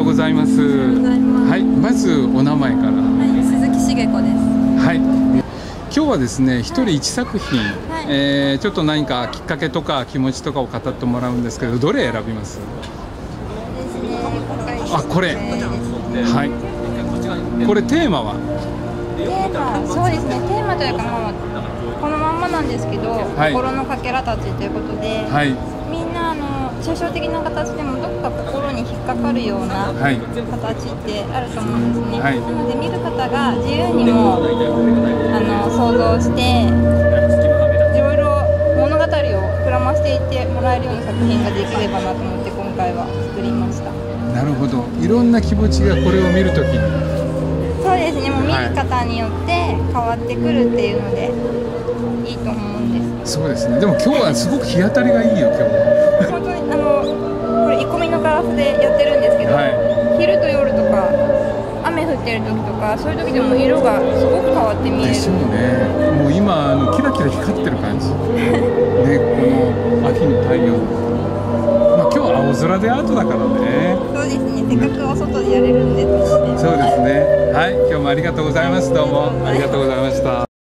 うございます。はい、まずお名前から。 はい、鈴木茂子です。 はい。今日はですね、一人一作品、ちょっと何かきっかけとか気持ちとかを語ってもらうんですけど、どれ選びます？あ、これ。はい。これテーマは？ そうですね。テーマというかこのまんまなんですけど、心のかけらたちということで、みんな抽象的な形でもどこか心に引っかかるような形ってあると思うんですね。なので見る方が自由にも想像していろいろ物語を膨らませていってもらえるような作品ができればなと思って今回は作りました。 なるほど。いろんな気持ちがこれを見るときに。 そうですね。もう見る方によって変わってくるっていうのでいいと思うんです。 そうですね。でも今日はすごく日当たりがいいよ今日。 本当にこれイコミのガラスでやってるんですけど、昼と夜とか雨降ってる時とかそういう時でも色がすごく変わって見える。 でしょうね。もう今キラキラ光ってる感じ。ね、この秋の太陽。まあ今日は青空でアートだからね。 そうですね。せっかくお外でやれるんですので。 そうですね。はい、今日もありがとうございます。どうもありがとうございました。